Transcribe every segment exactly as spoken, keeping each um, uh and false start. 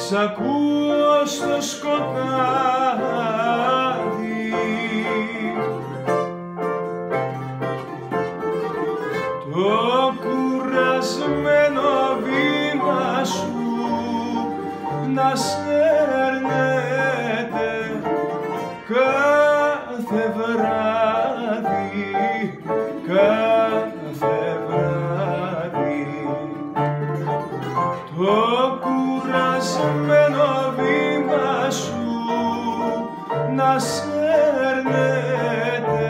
Σ' ακούω στο σκοτάδι, το κουρασμένο βήμα σου να σέρνεται κάθε βράδυ, κάθε βράδυ. Το κουρασμένο βήμα σου να σέρνεται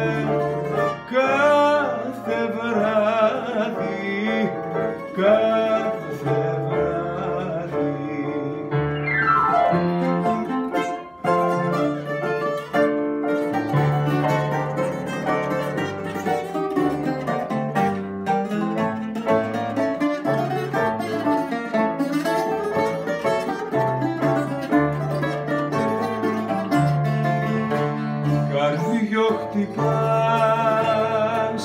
κάθε βράδυ, κάθε βράδυ. Καρδιο χτυπάς,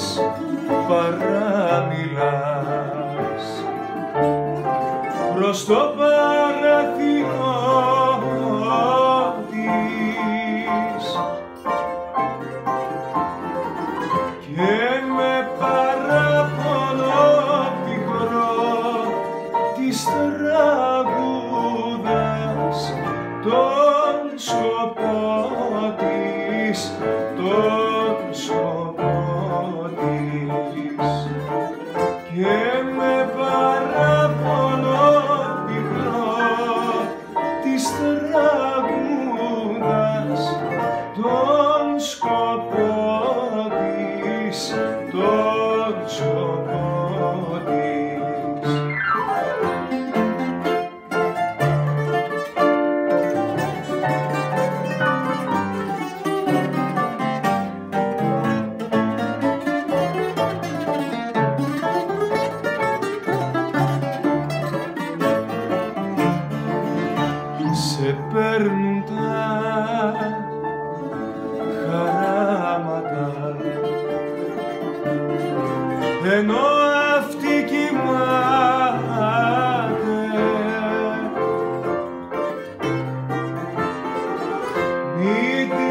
παραμιλάς προς το παραθυρό της και με παράπονο πικρό της τραγούδας τον σκοπό της, τον σκοπό της και με παράπονο πικρό της τραγούδας τον σκοπό της, τον σκοπό της. Σε παίρνουν τα χαράματα ενώ αυτή κοιμάται. Μη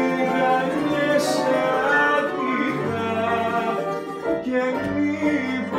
τυραννιέσαι άτυχα και μη